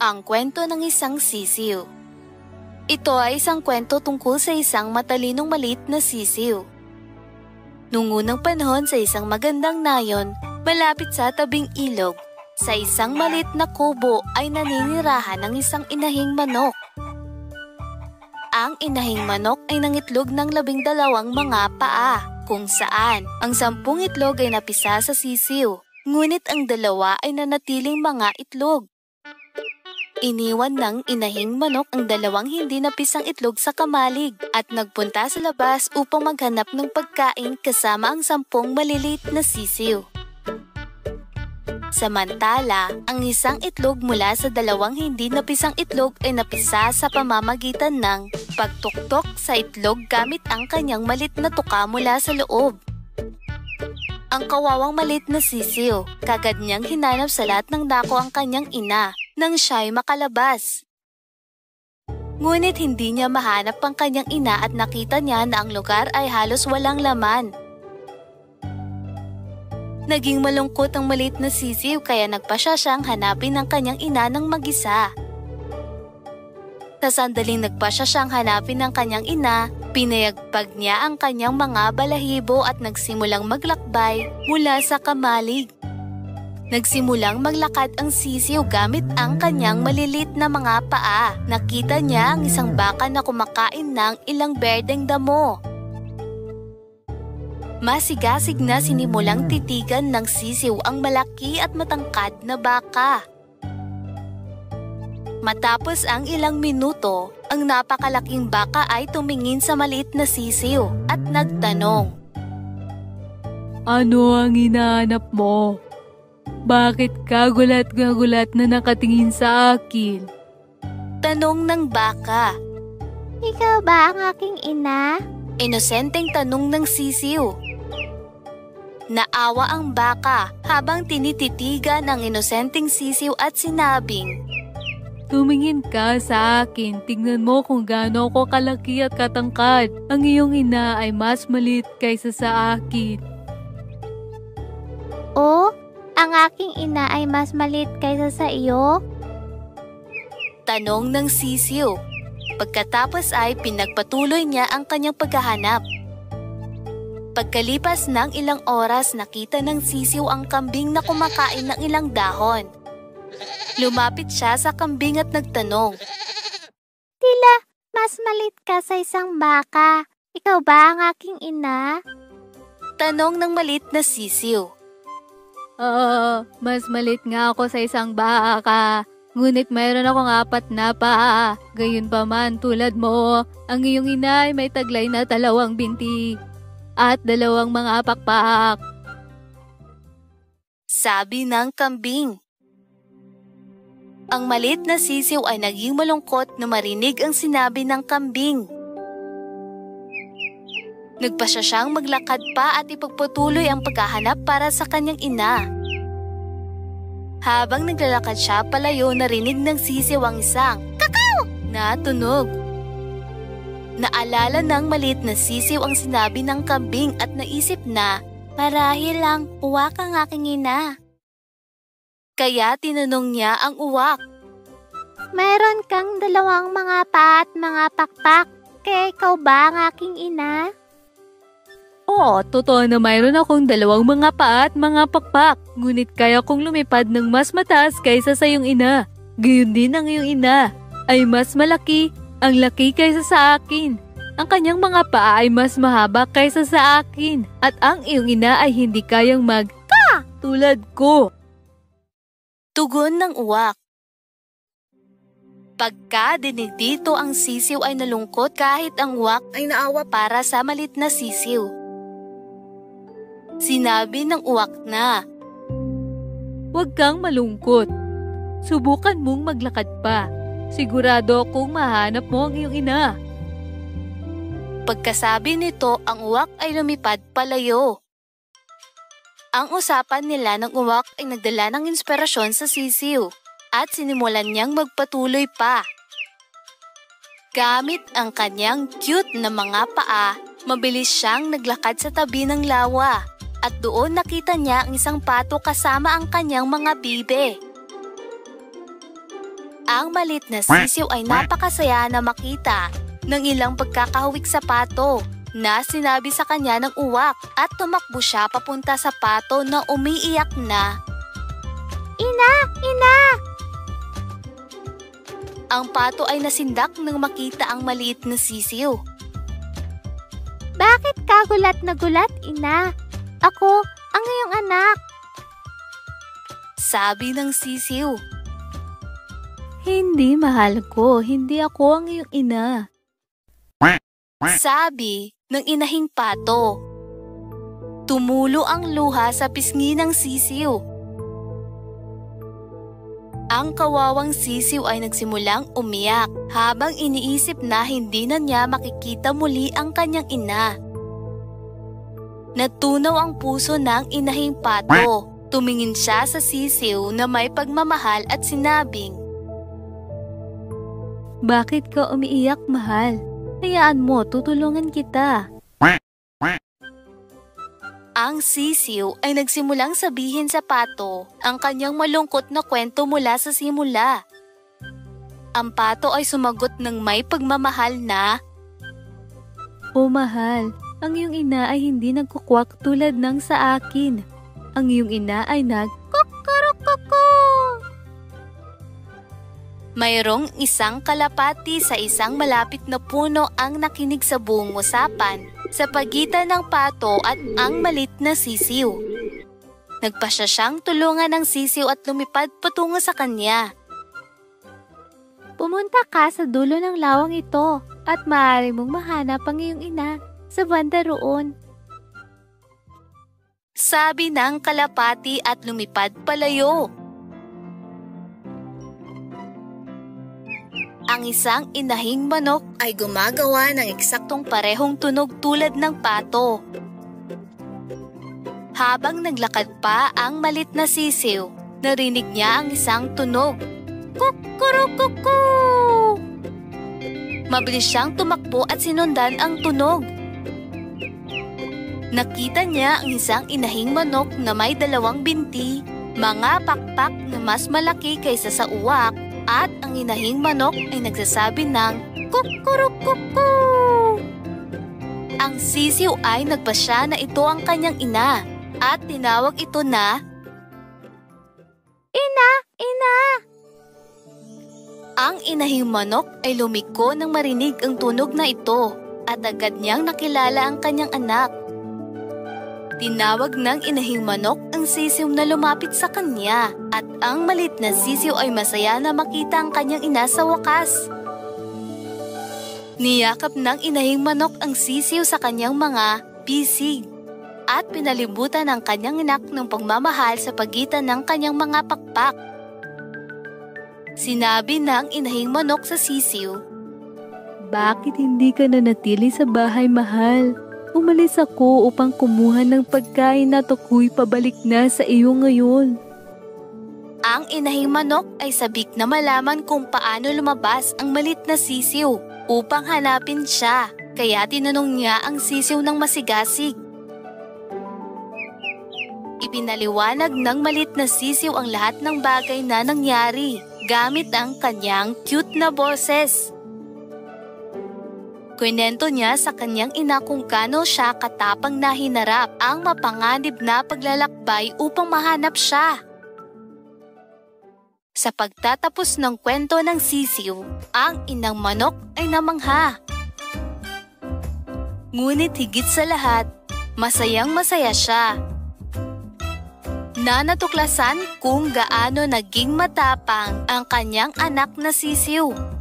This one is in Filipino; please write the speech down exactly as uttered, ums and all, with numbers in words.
Ang kwento ng isang sisiw. Ito ay isang kwento tungkol sa isang matalinong maliit na sisiw. Noong unang panahon sa isang magandang nayon, malapit sa tabing ilog, sa isang maliit na kubo ay naninirahan ng isang inahing manok. Ang inahing manok ay nangitlog ng labing dalawang mga paa, kung saan ang sampung itlog ay napisa sa sisiw, ngunit ang dalawa ay nanatiling mga itlog. Iniwan ng inahing manok ang dalawang hindi napisang itlog sa kamalig at nagpunta sa labas upang maghanap ng pagkain kasama ang sampung maliliit na sisiw. Samantala, ang isang itlog mula sa dalawang hindi napisang itlog ay napisa sa pamamagitan ng pagtuktok sa itlog gamit ang kanyang malit na tuka mula sa loob. Ang kawawang malit na sisiw, kagad niyang hinanap sa lahat ng dako ang kanyang ina nang siya'y makalabas. Ngunit hindi niya mahanap ang kanyang ina at nakita niya na ang lugar ay halos walang laman. Naging malungkot ang maliit na sisiw kaya nagpa siya siyang hanapin ang kanyang ina ng mag-isa. Sa sandaling nagpa siya siyang hanapin ang kanyang ina, pinayagpag niya ang kanyang mga balahibo at nagsimulang maglakbay mula sa kamalig. Nagsimulang maglakad ang sisiw gamit ang kanyang malilit na mga paa. Nakita niya ang isang baka na kumakain ng ilang berdeng damo. Masigasig na sinimulang titigan ng sisiw ang malaki at matangkad na baka. Matapos ang ilang minuto, ang napakalaking baka ay tumingin sa maliit na sisiw at nagtanong, "Ano ang hinahanap mo? Bakit ka gulat-gulat na nakatingin sa akin?" Tanong ng baka. "Ikaw ba ang aking ina?" Inosenteng tanong ng sisiw. Naawa ang baka habang tinititigan ang inosenteng sisiw at sinabing, "Tumingin ka sa akin, tingnan mo kung gaano ako kalaki at katangkad. Ang iyong ina ay mas maliit kaysa sa akin." "Oh? Ang aking ina ay mas maliit kaysa sa iyo?" Tanong ng sisiw. Pagkatapos ay pinagpatuloy niya ang kanyang paghahanap. Pagkalipas ng ilang oras, nakita ng sisiw ang kambing na kumakain ng ilang dahon. Lumapit siya sa kambing at nagtanong, "Tila, mas maliit ka sa isang baka. Ikaw ba ang aking ina?" Tanong ng maliit na sisiw. "Oo, mas maliit nga ako sa isang baka. Ngunit mayroon akong apat na paa. Gayunpaman tulad mo, ang iyong ina ay may taglay na dalawang binti at dalawang mga pakpak." Sabi ng kambing. Ang maliit na sisiw ay naging malungkot na marinig ang sinabi ng kambing. Nagpasya siyang maglakad pa at ipagpatuloy ang paghahanap para sa kanyang ina. Habang naglalakad siya palayo, narinig ng sisiw ang isang "Kakaw!" na tunog. Naalala ng maliit na sisiw ang sinabi ng kambing at naisip na marahil lang uwak ang aking ina. Kaya tinanong niya ang uwak, "Mayroon kang dalawang mga paa at mga pakpak, kaya ikaw ba ang aking ina?" "Oo, totoo na mayroon akong dalawang mga paa at mga pakpak. Ngunit kaya kong lumipad ng mas mataas kaysa sa iyong ina. Gayon din ang iyong ina ay mas malaki, ang laki kaysa sa akin. Ang kanyang mga paa ay mas mahaba kaysa sa akin. At ang iyong ina ay hindi kayang mag-ka tulad ko." Tugon ng uwak. Pagka dinig dito ang sisiw ay nalungkot kahit ang uwak ay naawa para sa maliit na sisiw. Sinabi ng uwak na, "Huwag kang malungkot. Subukan mong maglakad pa. Sigurado akong mahanap mo ang iyong ina." Pagkasabi nito, ang uwak ay lumipad palayo. Ang usapan nila ng uwak ay nagdala ng inspirasyon sa sisiw at sinimulan niyang magpatuloy pa. Gamit ang kanyang cute na mga paa, mabilis siyang naglakad sa tabi ng lawa at doon nakita niya ang isang pato kasama ang kanyang mga bibe. Ang malit na sisiw ay napakasaya na makita ng ilang pagkakahawik sa pato na sinabi sa kanya ng uwak at tumakbo siya papunta sa pato na umiiyak na. Ina! Ina! Ang pato ay nasindak nang makita ang maliit na sisiw. Bakit ka gulat na gulat, ina? Ako ang iyong anak. Sabi ng sisiw. Hindi, mahal ko. Hindi ako ang iyong ina. Sabi ng inahing pato. Tumulo ang luha sa pisngi ng sisiw. Ang kawawang sisiw ay nagsimulang umiyak habang iniisip na hindi na niya makikita muli ang kanyang ina. Natunaw ang puso ng inahing pato. Tumingin siya sa sisiw na may pagmamahal at sinabing, Bakit ka umiiyak, mahal? Hayaan mo, tutulungan kita. Ang sisiw ay nagsimulang sabihin sa pato ang kanyang malungkot na kwento mula sa simula. Ang pato ay sumagot ng may pagmamahal na, O mahal, ang iyong ina ay hindi nagkukwak tulad ng sa akin. Ang iyong ina ay nag Kukurukoko! Mayroong isang kalapati sa isang malapit na puno ang nakinig sa buong usapan sa pagitan ng pato at ang malit na sisiw. Nagpasya siyang tulungan ng sisiw at lumipad patungo sa kanya. Pumunta ka sa dulo ng lawang ito at maaari mong mahanap ang iyong ina sa banda roon. Sabi ng kalapati at lumipad palayo. Ang isang inahing manok ay gumagawa ng eksaktong parehong tunog tulad ng pato. Habang naglakad pa ang malit na sisiw, narinig niya ang isang tunog. Kukurukuku! Mabilis siyang tumakbo at sinundan ang tunog. Nakita niya ang isang inahing manok na may dalawang binti, mga pakpak na mas malaki kaysa sa uwak, at ang inahing manok ay nagsasabi ng kukurukuku. Ang sisiw ay nagpasya na ito ang kanyang ina at tinawag ito na Ina! Ina! Ang inahing manok ay lumiko nang marinig ang tunog na ito at agad niyang nakilala ang kanyang anak. Tinawag ng inahing manok ang sisiw na lumapit sa kanya at ang malit na sisiw ay masaya na makita ang kanyang ina sa wakas. Niyakap ng inahing manok ang sisiw sa kanyang mga pisig at pinalibutan ang kanyang anak ng pagmamahal sa pagitan ng kanyang mga pakpak. Sinabi ng inahing manok sa sisiw, Bakit hindi ka nanatili sa bahay, mahal? Umalis ako upang kumuha ng pagkain at ako'y pabalik na sa iyo ngayon. Ang inahing manok ay sabik na malaman kung paano lumabas ang malit na sisiw upang hanapin siya, kaya tinanong niya ang sisiw ng masigasig. Ipinaliwanag ng malit na sisiw ang lahat ng bagay na nangyari gamit ang kanyang cute na boses. Kwento niya sa kanyang ina kung kano siya katapang na hinarap ang mapanganib na paglalakbay upang mahanap siya. Sa pagtatapos ng kwento ng sisiw, ang inang manok ay namangha. Ngunit higit sa lahat, masayang masaya siya. Na natuklasan kung gaano naging matapang ang kanyang anak na sisiw.